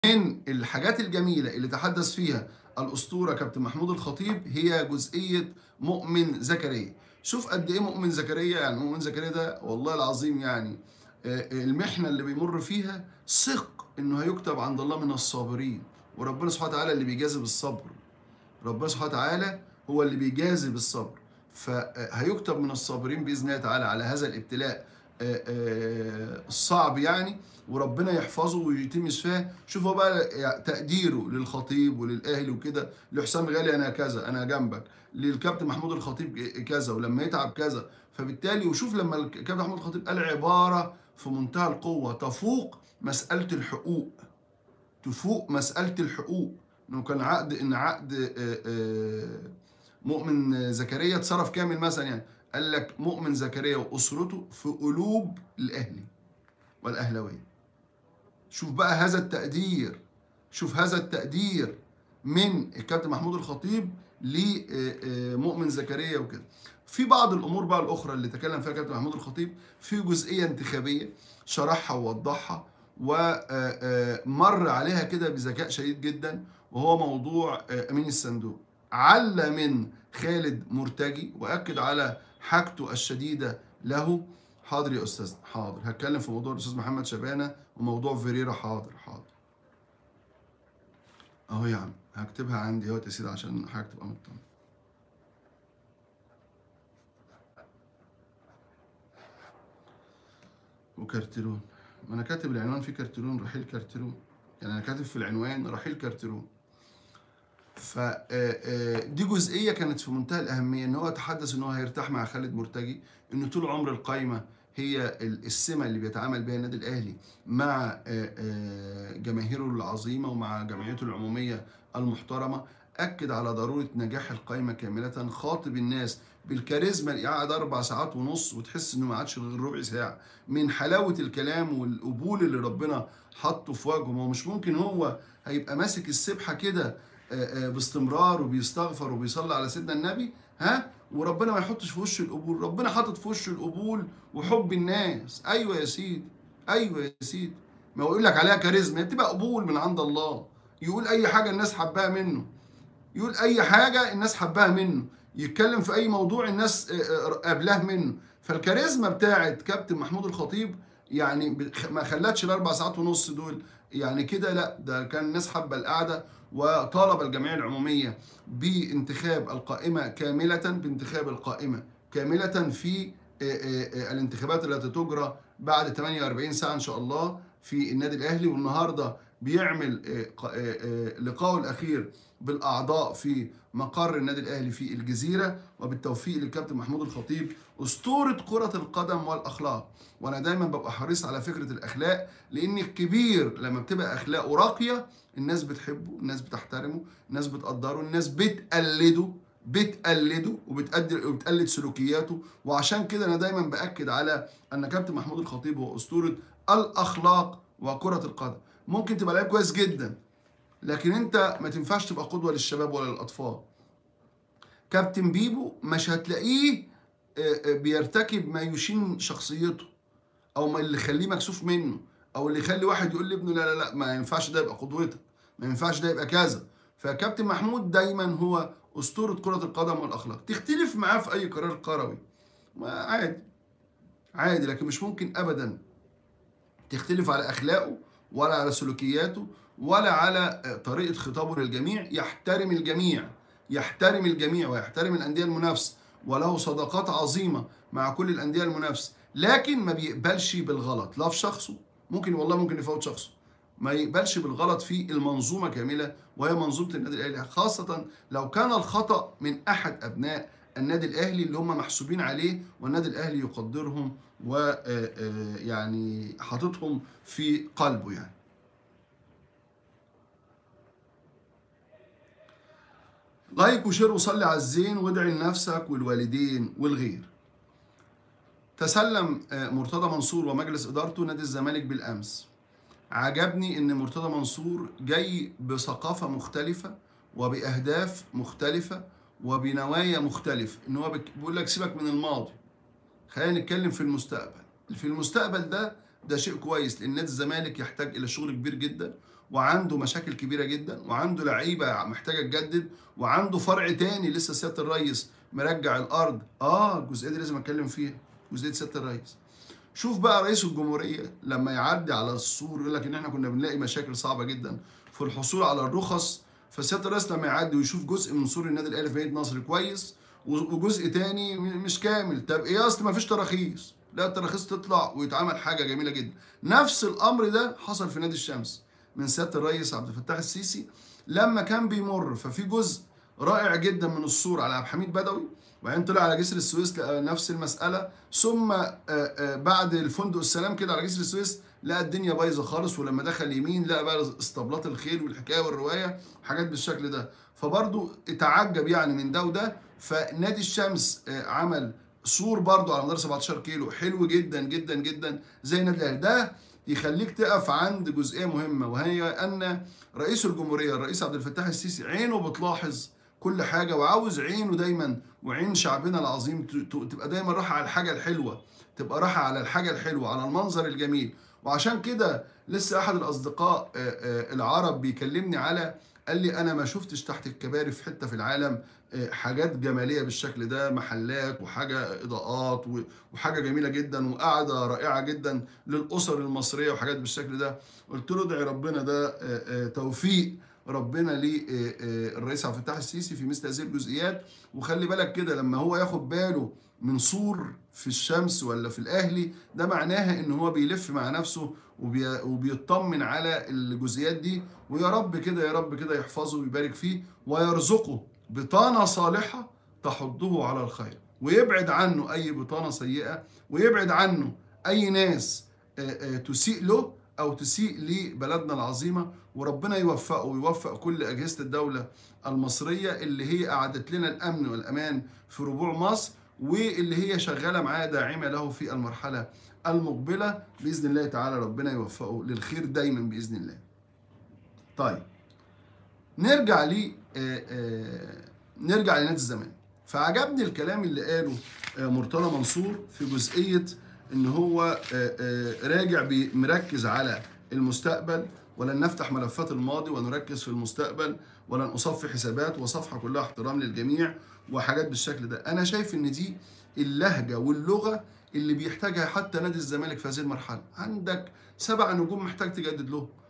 من الحاجات الجميلة اللي تحدث فيها الأسطورة كابتن محمود الخطيب هي جزئية مؤمن زكريا. شوف قد إيه مؤمن زكريا، يعني مؤمن زكريا ده والله العظيم يعني المحنة اللي بيمر فيها ثق إنه هيكتب عند الله من الصابرين، وربنا سبحانه وتعالى اللي بيجازي بالصبر. ربنا سبحانه وتعالى هو اللي بيجازي بالصبر، فهيكتب من الصابرين بإذن الله تعالى على هذا الابتلاء الصعب يعني، وربنا يحفظه ويتم شفاه. شوفوا بقى تقديره للخطيب وللأهلي وكده، لحسام غالي أنا كذا أنا جنبك، للكابتن محمود الخطيب كذا، ولما يتعب كذا. فبالتالي وشوف لما الكابتن محمود الخطيب قال عبارة في منتهى القوة تفوق مسألة الحقوق، تفوق مسألة الحقوق. انه كان عقد مؤمن زكريا اتصرف كامل مثلا، يعني قال لك مؤمن زكريا واسرته في قلوب الاهلي والاهلاويه. شوف بقى هذا التقدير، شوف هذا التقدير من الكابتن محمود الخطيب لمؤمن زكريا وكده. في بعض الامور بقى الاخرى اللي تكلم فيها الكابتن محمود الخطيب في جزئيه انتخابيه شرحها ووضحها ومر عليها كده بذكاء شديد جدا، وهو موضوع امين الصندوق. عل من خالد مرتجي واكد على حاجته الشديده له. حاضر يا استاذ، حاضر هتكلم في موضوع الاستاذ محمد شبانه وموضوع فيريرا. حاضر حاضر اهو يا عم، هكتبها عندي اهو يا سيدي عشان حاجه تبقى مطمن. وكارتيرون، ما انا كاتب العنوان في كارتيرون، رحيل كارتيرون، يعني انا كاتب في العنوان رحيل كارتيرون. فدي جزئيه كانت في منتهى الاهميه، ان هو تحدث ان هو هيرتاح مع خالد مرتجي، انه طول عمر القايمه هي السمه اللي بيتعامل بها النادي الاهلي مع جماهيره العظيمه ومع جمعيته العموميه المحترمه. اكد على ضروره نجاح القايمه كامله، خاطب الناس بالكاريزما اللي قعد 4 ساعات ونص وتحس انه ما عادش غير ربع ساعه من حلاوه الكلام والقبول اللي ربنا حطه في وجهه. ما هو مش ممكن هو هيبقى ماسك السبحه كده باستمرار وبيستغفر وبيصلي على سيدنا النبي وربنا ما يحطش في وشه القبول. ربنا حاطط في وشه القبول وحب الناس. ايوه يا سيدي، ايوه يا سيدي، ما هو يقول لك عليها كاريزما، هي بتبقى قبول من عند الله. يقول اي حاجه الناس حباها منه، يقول اي حاجه الناس حباها منه، يتكلم في اي موضوع الناس قابلاه منه. فالكاريزما بتاعت كابتن محمود الخطيب يعني ما خلتش ال4 ساعات ونص دول يعني كده، لا ده كان الناس حابه القعده. وطالب الجمعيه العموميه بانتخاب القائمه كامله، بانتخاب القائمه كامله في الانتخابات التي تجرى بعد 48 ساعه ان شاء الله في النادي الاهلي. والنهارده بيعمل لقائه الاخير بالاعضاء في مقر النادي الاهلي في الجزيره. وبالتوفيق للكابتن محمود الخطيب اسطوره كره القدم والاخلاق. وانا دايما ببقى حريص على فكره الاخلاق، لان الكبير لما بتبقى اخلاقه راقيه الناس بتحبه، الناس بتحترمه، الناس بتقدره، الناس بتقلده وبتقلد سلوكياته. وعشان كده انا دايما باكد على ان كابتن محمود الخطيب هو اسطوره الاخلاق وكره القدم. ممكن تبقى لعيب كويس جدا، لكن انت ما تنفعش تبقى قدوه للشباب ولا للاطفال. كابتن بيبو مش هتلاقيه بيرتكب ما يشين شخصيته، او ما اللي يخليه مكسوف منه، او اللي يخلي واحد يقول لابنه لا لا لا ما ينفعش ده يبقى قدوتك، ما ينفعش ده يبقى كذا. فكابتن محمود دايما هو اسطوره كره القدم والاخلاق. تختلف معاه في اي قرار كروي عادي عادي، لكن مش ممكن ابدا تختلف على اخلاقه ولا على سلوكياته ولا على طريقه خطابه للجميع. يحترم الجميع، يحترم الجميع ويحترم الانديه المنافسه، وله صداقات عظيمه مع كل الانديه المنافسه، لكن ما بيقبلش بالغلط لا في شخصه، ممكن والله ممكن يفوت شخصه، ما يقبلش بالغلط في المنظومه كامله وهي منظومه النادي الاهلي، خاصه لو كان الخطا من احد ابناء النادي الاهلي اللي هم محسوبين عليه والنادي الاهلي يقدرهم ويعني حاططهم في قلبه يعني. لايك وشير وصلي على الزين وادعي لنفسك والوالدين والغير. تسلم مرتضى منصور ومجلس ادارته نادي الزمالك بالامس. عجبني ان مرتضى منصور جاي بثقافه مختلفه وباهداف مختلفه وبنوايا مختلفه، ان هو بيقول لك سيبك من الماضي، خلينا نتكلم في المستقبل. في المستقبل ده شيء كويس، لان نادي الزمالك يحتاج الى شغل كبير جدا، وعنده مشاكل كبيره جدا، وعنده لعيبه محتاجه تجدد، وعنده فرع تاني لسه سياده الرئيس مرجع الارض. الجزئيه دي لازم اتكلم فيها، جزئيه سياده الرئيس. شوف بقى رئيس الجمهوريه لما يعدي على السور يقول لك ان احنا كنا بنلاقي مشاكل صعبه جدا في الحصول على الرخص، فسياده الرئيس لما يعدي ويشوف جزء من سور النادي الاهلي في مدينه نصر كويس وجزء تاني مش كامل، طب ايه اصل ما فيش تراخيص؟ لا، التراخيص تطلع ويتعمل حاجه جميله جدا. نفس الامر ده حصل في نادي الشمس من سياده الرئيس عبد الفتاح السيسي لما كان بيمر، ففي جزء رائع جدا من السور على عبد الحميد بدوي، وبعدين طلع على جسر السويس لقى نفس المساله، ثم بعد الفندق السلام كده على جسر السويس لقى الدنيا بايظه خالص، ولما دخل يمين لقى بقى اسطبلات الخيل والحكايه والروايه وحاجات بالشكل ده. فبرضه اتعجب يعني من ده وده. فنادي الشمس عمل سور برضه على مدار 17 كيلو حلو جدا جدا جدا زي نادي الاهلي. ده يخليك تقف عند جزئيه مهمه، وهي ان رئيس الجمهوريه الرئيس عبد الفتاح السيسي عينه بتلاحظ كل حاجه، وعاوز عينه دايما وعين شعبنا العظيم تبقى دايما رايحه على الحاجه الحلوه، تبقى رايحه على الحاجه الحلوه، على المنظر الجميل. وعشان كده لسه احد الاصدقاء العرب بيكلمني على، قال لي انا ما شفتش تحت الكباري في حته في العالم حاجات جماليه بالشكل ده، محلات وحاجه اضاءات وحاجه جميله جدا وقعده رائعه جدا للاسر المصريه وحاجات بالشكل ده. قلت له ادعي ربنا، ده توفيق ربنا للرئيس عبد الفتاح السيسي في مثل هذه الجزئيات. وخلي بالك كده لما هو ياخد باله من سور في الشمس ولا في الاهلي، ده معناها ان هو بيلف مع نفسه وبيطمن على الجزئيات دي. ويا رب كده، يا رب كده يحفظه ويبارك فيه ويرزقه بطانة صالحة تحضه على الخير، ويبعد عنه أي بطانة سيئة، ويبعد عنه أي ناس تسيء له أو تسيء لبلدنا العظيمة. وربنا يوفقه ويوفق كل أجهزة الدولة المصرية اللي هي أعدت لنا الأمن والأمان في ربوع مصر، واللي هي شغالة معاه داعمة له في المرحلة المقبلة بإذن الله تعالى. ربنا يوفقه للخير دايما بإذن الله. طيب نرجع نرجع لنادي الزمالك. فعجبني الكلام اللي قاله مرتضى منصور في جزئية ان هو راجع مركز على المستقبل، ولن نفتح ملفات الماضي ونركز في المستقبل، ولن اصفي حسابات، وصفحة كلها احترام للجميع وحاجات بالشكل ده. انا شايف ان دي اللهجة واللغة اللي بيحتاجها حتى نادي الزمالك في هذه المرحلة. عندك 7 نجوم محتاج تجدد لهم،